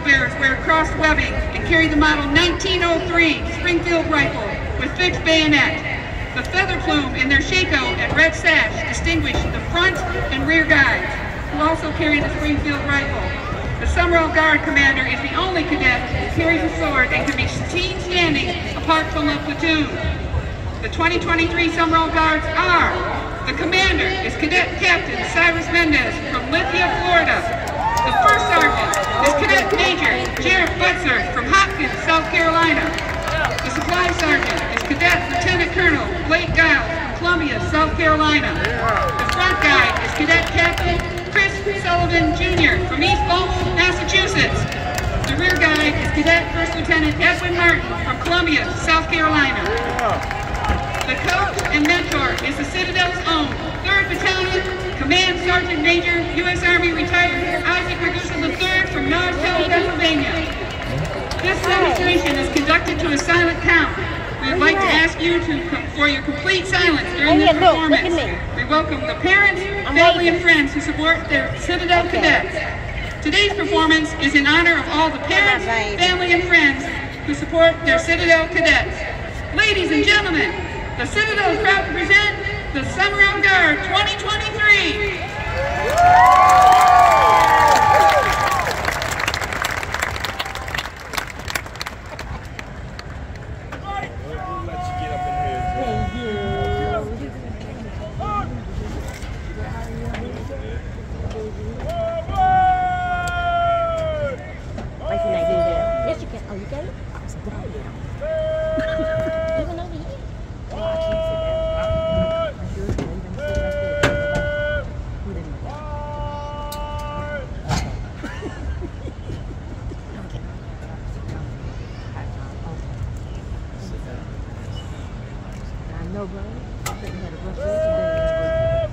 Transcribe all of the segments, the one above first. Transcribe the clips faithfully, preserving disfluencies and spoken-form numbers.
bearers wear crossed webbing and carry the model nineteen oh three Springfield rifle with fixed bayonet. The feather plume in their shako and red sash distinguish the front and rear guides, who also carry the Springfield rifle. The Summerall Guard commander is the only cadet who carries a sword and can be seen standing apart from the platoon. The twenty twenty-three Summerall Guards are: the commander is Cadet Captain Cyrus Mendez from Lithia, Florida. The first sergeant is Cadet Major Jared Butzer from Hopkins, South Carolina. The supply sergeant is Cadet Lieutenant Colonel Blake Giles from Columbia, South Carolina. The front guide is Cadet Captain Chris Sullivan Junior from East Baltimore, Massachusetts. The rear guide is Cadet First Lieutenant Edwin Martin from Columbia, South Carolina. The coach and mentor is the Citadel's own third Battalion Command Sergeant Major U S Army retired Isaac Ragusa the third from Norristown, Pennsylvania. This demonstration is conducted to a silent count. We would like to ask you to for your complete silence during this performance. We welcome the parents, family, and friends who support their Citadel cadets. Today's performance is in honor of all the parents, family, and friends who support their Citadel cadets. Ladies and gentlemen, the Citadel is proud to present the Summerall Guard twenty twenty-three. No, bro. I think we had a rough day today.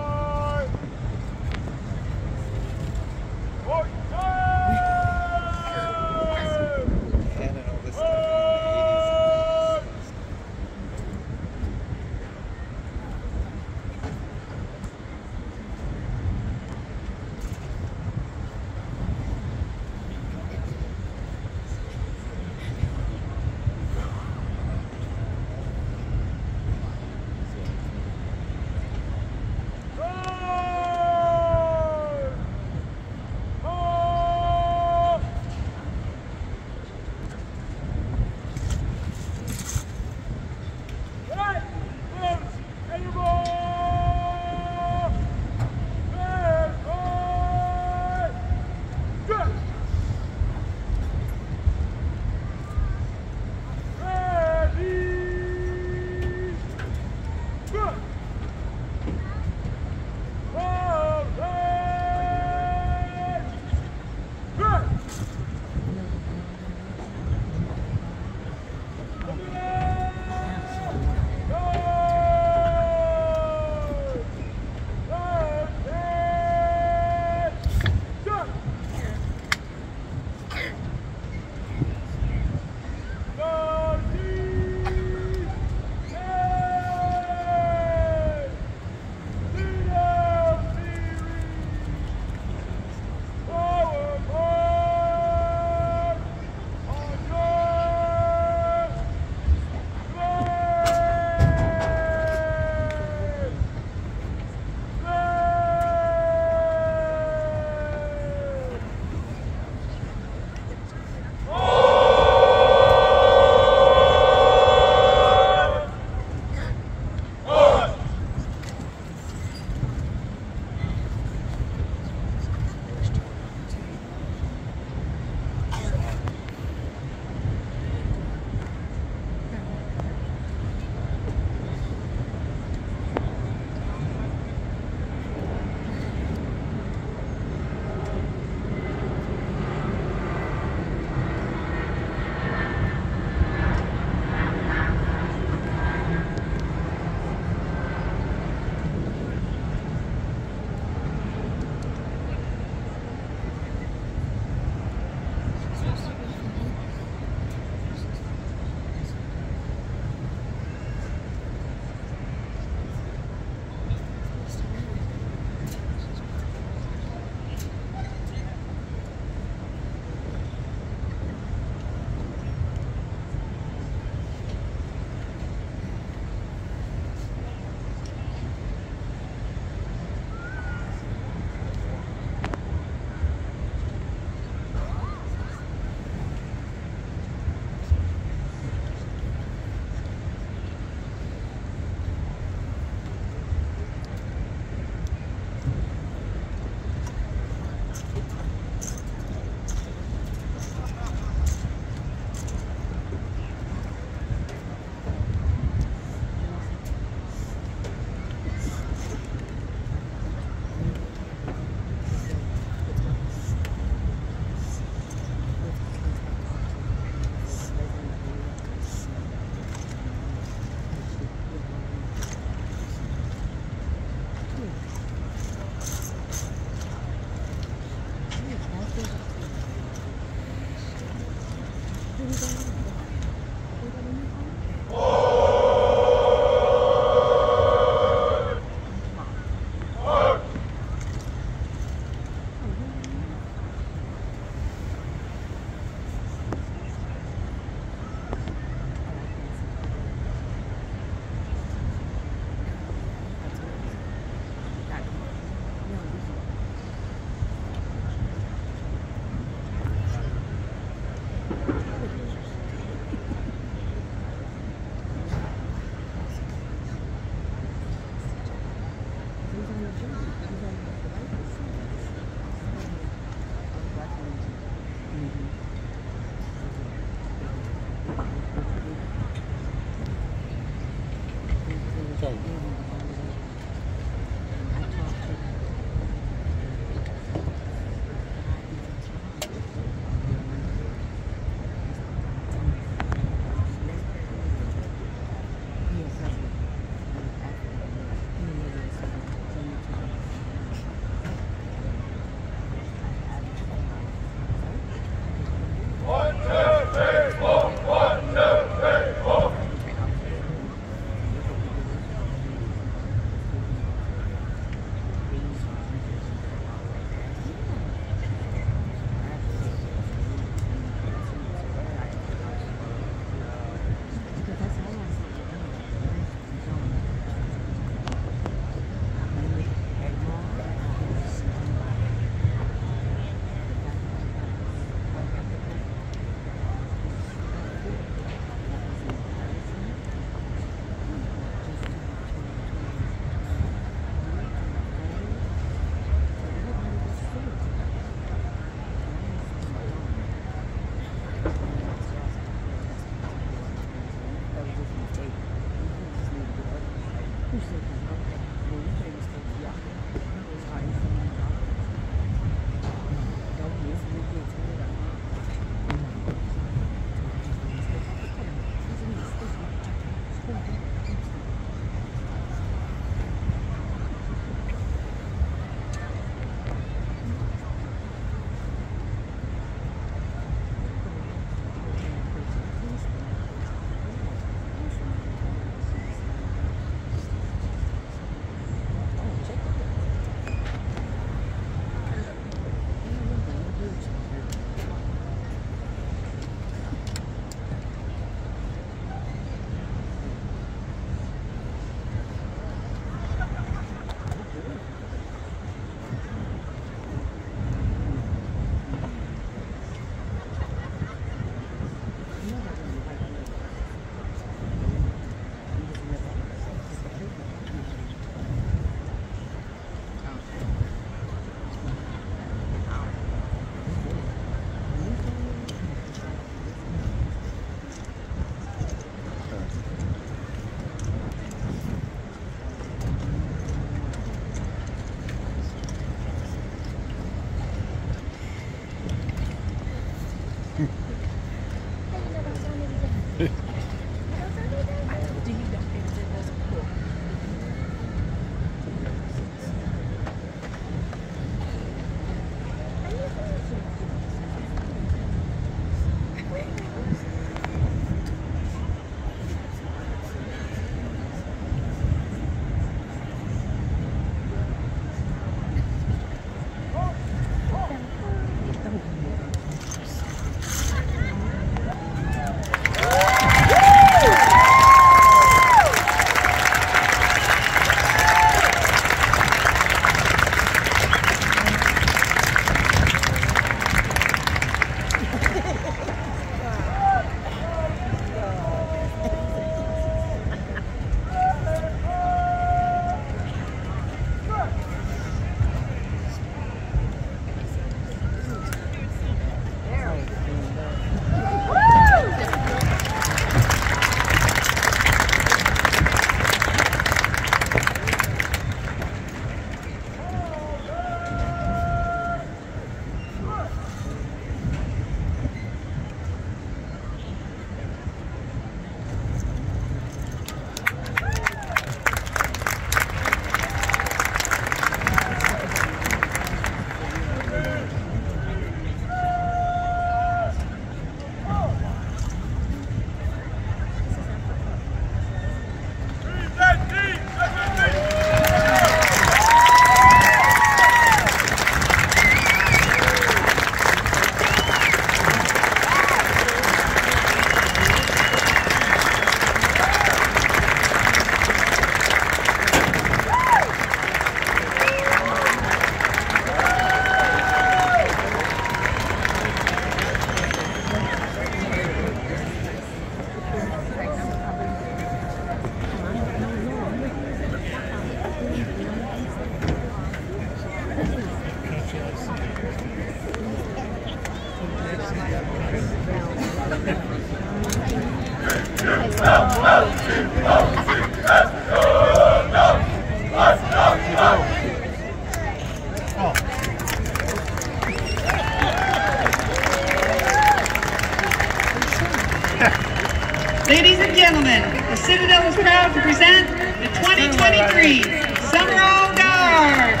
Ladies and gentlemen, the Citadel is proud to present the twenty twenty-three Summerall Guard.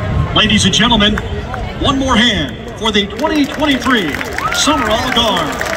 Ladies and gentlemen, one more hand for the twenty twenty-three Summerall Guard.